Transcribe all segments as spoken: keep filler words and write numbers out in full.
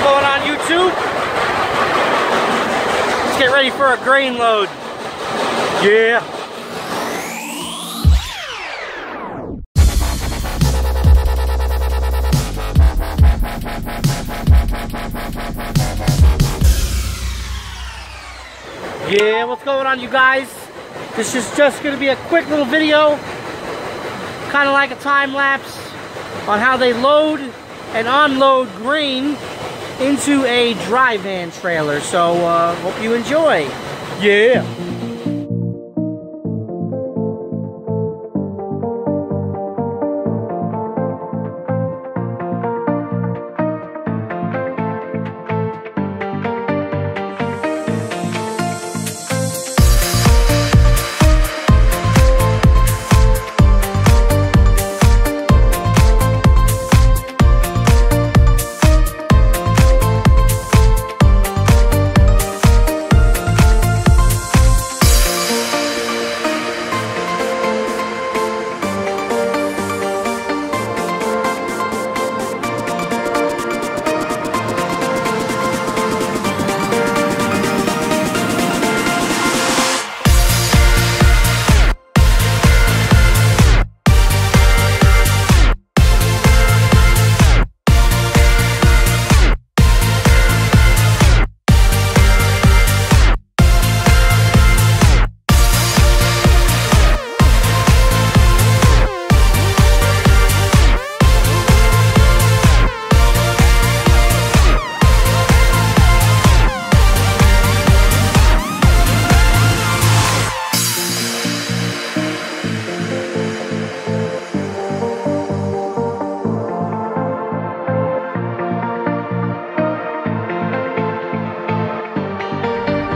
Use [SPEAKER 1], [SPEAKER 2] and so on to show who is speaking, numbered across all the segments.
[SPEAKER 1] going on YouTube? Let's get ready for a grain load. Yeah. Yeah, what's going on, you guys? This is just going to be a quick little video, kind of like a time lapse on how they load and unload grain into a dry van trailer. So, uh, hope you enjoy. Yeah.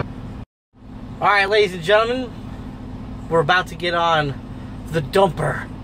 [SPEAKER 1] Alright, ladies and gentlemen, we're about to get on the dumper.